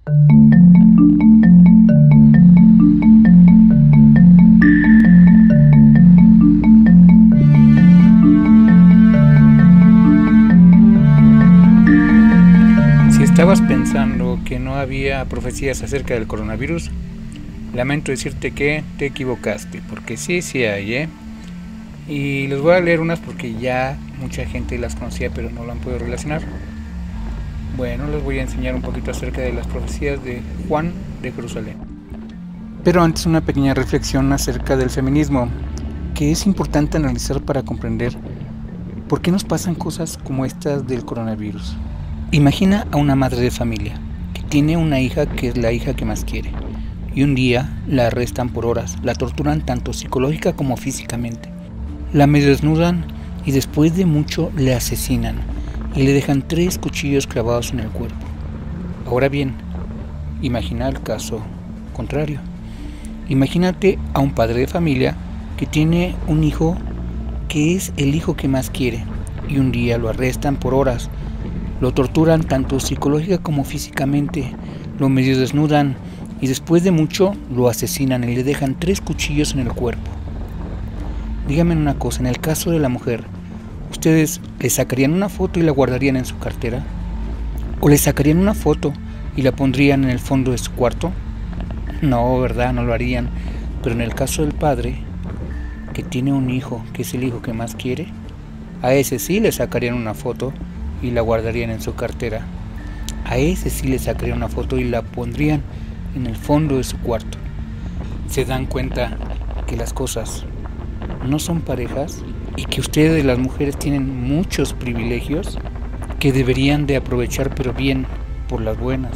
Si estabas pensando que no había profecías acerca del coronavirus, lamento decirte que te equivocaste, porque sí hay, ¿eh? Y les voy a leer unas porque ya mucha gente las conocía pero no lo han podido relacionar. Bueno, les voy a enseñar un poquito acerca de las profecías de Juan de Jerusalén. Pero antes una pequeña reflexión acerca del feminismo, que es importante analizar para comprender por qué nos pasan cosas como estas del coronavirus. Imagina a una madre de familia que tiene una hija que es la hija que más quiere, y un día la arrestan por horas, la torturan tanto psicológica como físicamente, la medio desnudan y después de mucho le asesinan y le dejan 3 cuchillos clavados en el cuerpo. Ahora bien, imagina el caso contrario. Imagínate a un padre de familia que tiene un hijo que es el hijo que más quiere, y un día lo arrestan por horas, lo torturan tanto psicológica como físicamente, lo medio desnudan y después de mucho lo asesinan y le dejan 3 cuchillos en el cuerpo. Díganme una cosa, en el caso de la mujer, ¿ustedes le sacarían una foto y la guardarían en su cartera? ¿O le sacarían una foto y la pondrían en el fondo de su cuarto? No, ¿verdad? No lo harían. Pero en el caso del padre, que tiene un hijo, que es el hijo que más quiere, a ese sí le sacarían una foto y la guardarían en su cartera. A ese sí le sacarían una foto y la pondrían en el fondo de su cuarto. ¿Se dan cuenta que las cosas no son parejas y que ustedes, las mujeres, tienen muchos privilegios que deberían de aprovechar, pero bien, por las buenas?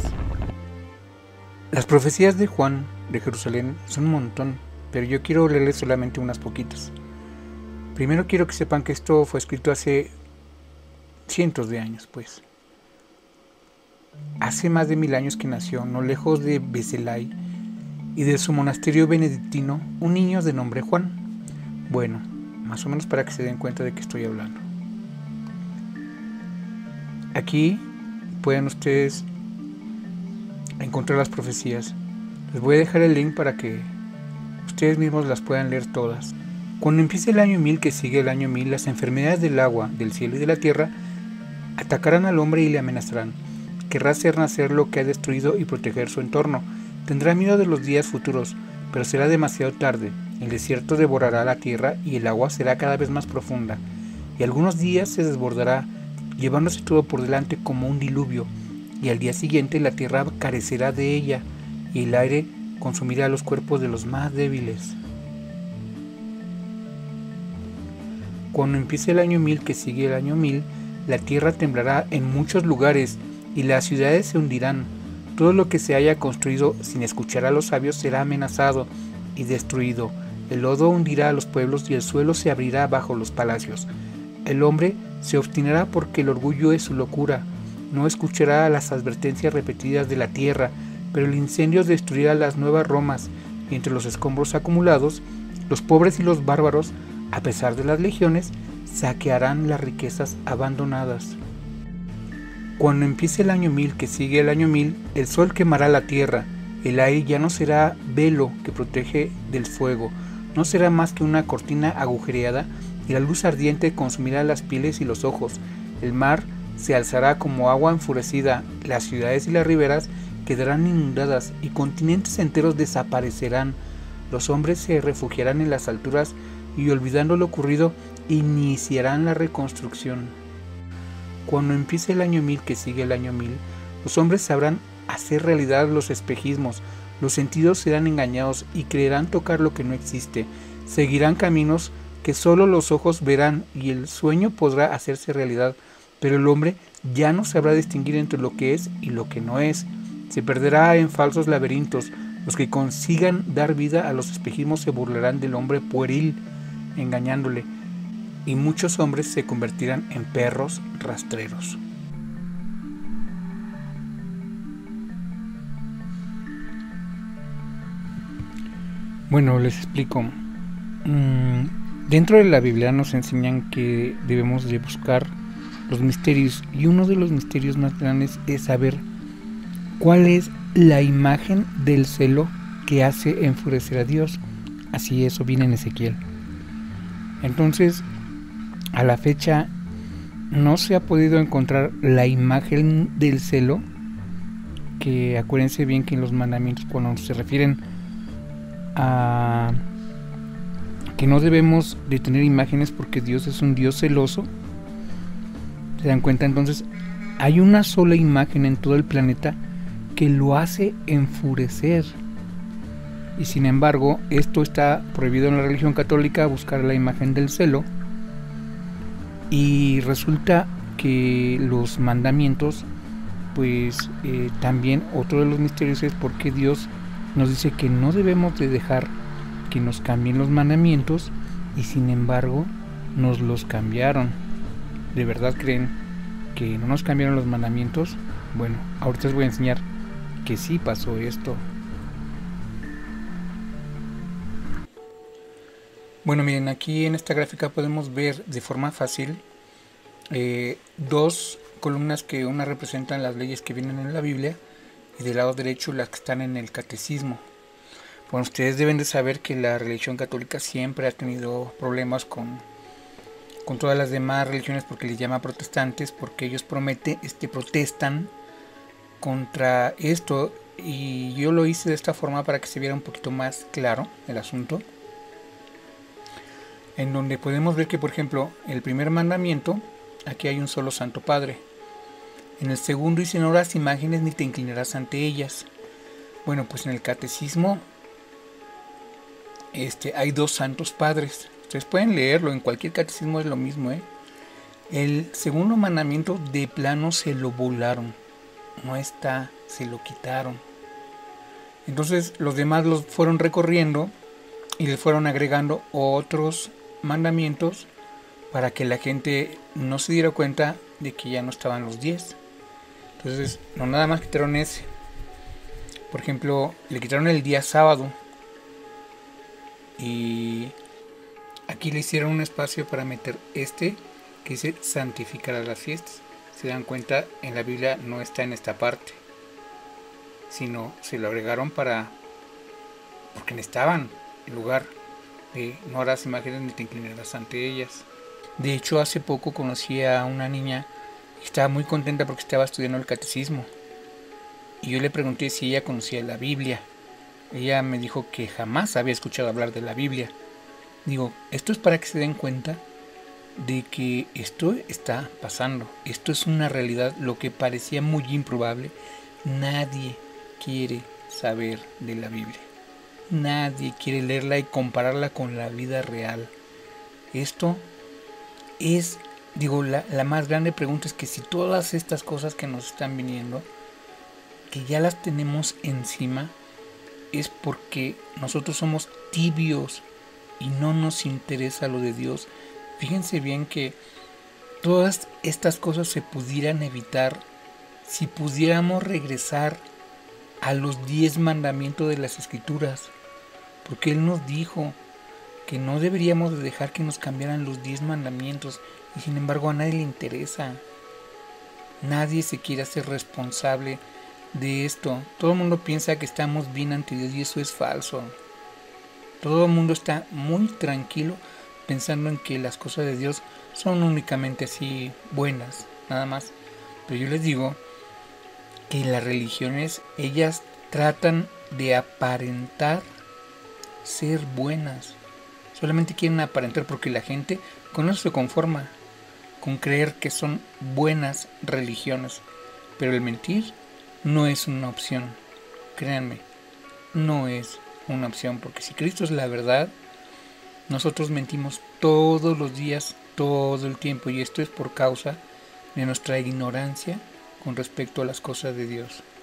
Las profecías de Juan de Jerusalén son un montón, pero yo quiero leerles solamente unas poquitas. Primero quiero que sepan que esto fue escrito hace cientos de años, pues. Hace más de 1000 años que nació, no lejos de Bezelay y de su monasterio benedictino, un niño de nombre Juan. Bueno, más o menos para que se den cuenta de qué estoy hablando. Aquí pueden ustedes encontrar las profecías. Les voy a dejar el link para que ustedes mismos las puedan leer todas. Cuando empiece el año 1000 que sigue el año 1000, las enfermedades del agua, del cielo y de la tierra atacarán al hombre y le amenazarán. Querrá hacer nacer lo que ha destruido y proteger su entorno. Tendrá miedo de los días futuros, pero será demasiado tarde. El desierto devorará la tierra y el agua será cada vez más profunda. Y algunos días se desbordará, llevándose todo por delante como un diluvio. Y al día siguiente la tierra carecerá de ella, y el aire consumirá los cuerpos de los más débiles. Cuando empiece el año 1000 que sigue el año 1000, la tierra temblará en muchos lugares y las ciudades se hundirán. Todo lo que se haya construido sin escuchar a los sabios será amenazado y destruido. El lodo hundirá a los pueblos y el suelo se abrirá bajo los palacios. El hombre se obstinará porque el orgullo es su locura. No escuchará las advertencias repetidas de la tierra, pero el incendio destruirá las nuevas Romas, y entre los escombros acumulados, los pobres y los bárbaros, a pesar de las legiones, saquearán las riquezas abandonadas. Cuando empiece el año 1000 que sigue el año 1000, el sol quemará la tierra, el aire ya no será velo que protege del fuego, no será más que una cortina agujereada, y la luz ardiente consumirá las pieles y los ojos. El mar se alzará como agua enfurecida, las ciudades y las riberas quedarán inundadas y continentes enteros desaparecerán. Los hombres se refugiarán en las alturas y, olvidando lo ocurrido, iniciarán la reconstrucción. Cuando empiece el año 1000 que sigue el año 1000, los hombres sabrán hacer realidad los espejismos, los sentidos serán engañados y creerán tocar lo que no existe, seguirán caminos que solo los ojos verán y el sueño podrá hacerse realidad, pero el hombre ya no sabrá distinguir entre lo que es y lo que no es. Se perderá en falsos laberintos. Los que consigan dar vida a los espejismos se burlarán del hombre pueril, engañándole, y muchos hombres se convertirán en perros rastreros. Bueno, les explico. Dentro de la Biblia nos enseñan que debemos de buscar los misterios, y uno de los misterios más grandes es saber cuál es la imagen del celo que hace enfurecer a Dios. Así eso viene en Ezequiel. Entonces, a la fecha no se ha podido encontrar la imagen del celo, que acuérdense bien que en los mandamientos, cuando se refieren a que no debemos de tener imágenes porque Dios es un Dios celoso, se dan cuenta. Entonces hay una sola imagen en todo el planeta que lo hace enfurecer, y sin embargo esto está prohibido en la religión católica, buscar la imagen del celo. Y resulta que los mandamientos, pues también otro de los misterios es por qué Dios nos dice que no debemos de dejar que nos cambien los mandamientos, y sin embargo nos los cambiaron. ¿De verdad creen que no nos cambiaron los mandamientos? Bueno, ahorita les voy a enseñar que sí pasó esto. Bueno, miren, aquí en esta gráfica podemos ver de forma fácil dos columnas, que una representan las leyes que vienen en la Biblia y del lado derecho las que están en el catecismo. Bueno, ustedes deben de saber que la religión católica siempre ha tenido problemas con todas las demás religiones, porque les llama protestantes, porque ellos protestan contra esto, y yo lo hice de esta forma para que se viera un poquito más claro el asunto, en donde podemos ver que, por ejemplo, el primer mandamiento, aquí hay un solo Santo Padre. En el segundo dice: no harás imágenes ni te inclinarás ante ellas. Bueno, pues en el catecismo hay dos Santos Padres. Ustedes pueden leerlo, en cualquier catecismo es lo mismo, El segundo mandamiento de plano se lo volaron, no está, se lo quitaron. Entonces los demás los fueron recorriendo y le fueron agregando otros mandamientos para que la gente no se diera cuenta de que ya no estaban los 10. Entonces no nada más quitaron ese. Por ejemplo, le quitaron el día sábado, y aquí le hicieron un espacio para meter que dice santificar a las fiestas. Se dan cuenta, en la Biblia no está en esta parte, sino se lo agregaron porque necesitaban el lugar de no harás imágenes ni te inclinarás ante ellas. De hecho, hace poco conocí a una niña que estaba muy contenta porque estaba estudiando el catecismo, y yo le pregunté si ella conocía la Biblia. Ella me dijo que jamás había escuchado hablar de la Biblia. Digo, esto es para que se den cuenta de que esto está pasando. Esto es una realidad. Lo que parecía muy improbable, nadie quiere saber de la Biblia. Nadie quiere leerla y compararla con la vida real. Esto es, la más grande pregunta es que si todas estas cosas que nos están viniendo, que ya las tenemos encima, es porque nosotros somos tibios y no nos interesa lo de Dios. Fíjense bien que todas estas cosas se pudieran evitar si pudiéramos regresar a los 10 mandamientos de las Escrituras, porque Él nos dijo que no deberíamos de dejar que nos cambiaran los 10 mandamientos, y sin embargo a nadie le interesa. Nadie se quiere hacer responsable de esto. Todo el mundo piensa que estamos bien ante Dios, y eso es falso. Todo el mundo está muy tranquilo pensando en que las cosas de Dios son únicamente así buenas, nada más. Pero yo les digo que las religiones, ellas tratan de aparentar ser buenas. Solamente quieren aparentar, porque la gente con eso se conforma, con creer que son buenas religiones. Pero el mentir no es una opción. Créanme, no es una opción, porque si Cristo es la verdad, nosotros mentimos todos los días, todo el tiempo, y esto es por causa de nuestra ignorancia con respecto a las cosas de Dios.